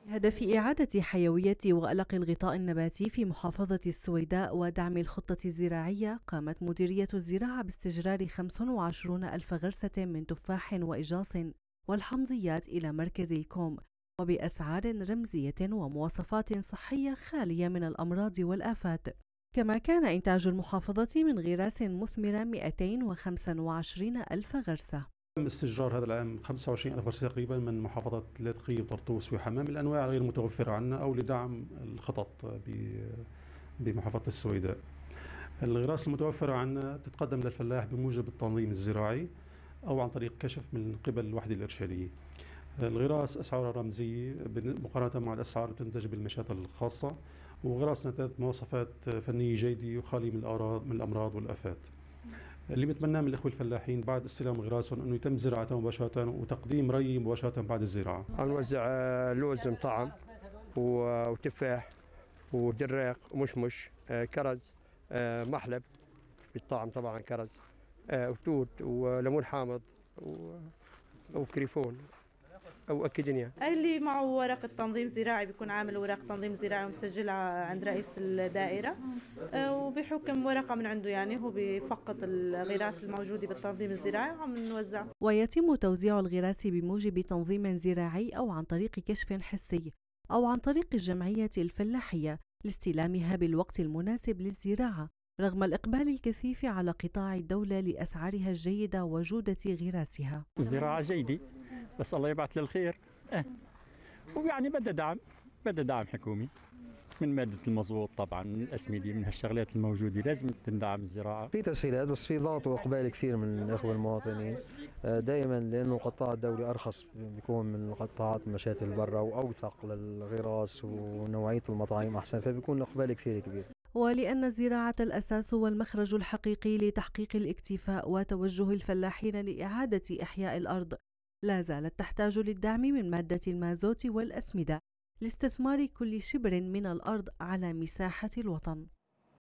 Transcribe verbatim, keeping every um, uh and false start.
بهدف إعادة حيوية وغلق الغطاء النباتي في محافظة السويداء ودعم الخطة الزراعية، قامت مديرية الزراعة باستجرار خمسة وعشرين ألف غرسة من تفاح وإجاص والحمضيات إلى مركز الكوم، وبأسعار رمزية ومواصفات صحية خالية من الأمراض والآفات. كما كان إنتاج المحافظة من غراس مثمرة مئتين وخمسة وعشرين ألف غرسة. تم استئجار هذا العام خمسة وعشرين ألف غرسة تقريبا من محافظة لاذقية وطرطوس وحمام، الأنواع غير متوفرة عندنا أو لدعم الخطط بمحافظة السويداء. الغراس المتوفرة عندنا بتتقدم للفلاح بموجب التنظيم الزراعي أو عن طريق كشف من قبل الوحدة الإرشادية. الغراس أسعارها رمزية مقارنة مع الأسعار اللي بتنتج بالمشاتل الخاصة، وغراسنا ذات مواصفات فنية جيدة وخالية من الأمراض من الأمراض والآفات. اللي بتمناه من الإخوة الفلاحين بعد استلام غراسهم أنه يتم زراعتها مباشرة وتقديم ري مباشرة بعد الزراعة. عم نوزع لوز مطعم وتفاح ودراق ومشمش، كرز، محلب بالطعم طبعا كرز، وتوت وليمون حامض وكريفون أو أكاديميا. اللي معه ورقة تنظيم زراعي بيكون عامل ورق تنظيم زراعي ومسجلها عند رئيس الدائرة، وبحكم ورقة من عنده يعني هو بفقط الغراس الموجودة بالتنظيم الزراعي وعم نوزع. ويتم توزيع الغراس بموجب تنظيم زراعي أو عن طريق كشف حسي أو عن طريق الجمعية الفلاحية لاستلامها بالوقت المناسب للزراعة، رغم الإقبال الكثيف على قطاع الدولة لأسعارها الجيدة وجودة غراسها. الزراعة جيدة بس الله يبعث للخير، اه ويعني بدها دعم، بدها دعم حكومي من مادة المزروط طبعا، من الأسمدة، من هالشغلات الموجودة لازم تندعم الزراعة. في تسهيلات بس في ضغط وإقبال كثير من الإخوة المواطنين دائما، لأنه القطاع الدولي أرخص بيكون من قطاعات مشاتل برا وأوثق للغراس ونوعية المطاعم أحسن، فبيكون الإقبال كثير كبير. ولأن الزراعة الأساس والمخرج الحقيقي لتحقيق الاكتفاء وتوجه الفلاحين لإعادة إحياء الأرض، لا زالت تحتاج للدعم من مادة المازوت والأسمدة لاستثمار كل شبر من الأرض على مساحة الوطن.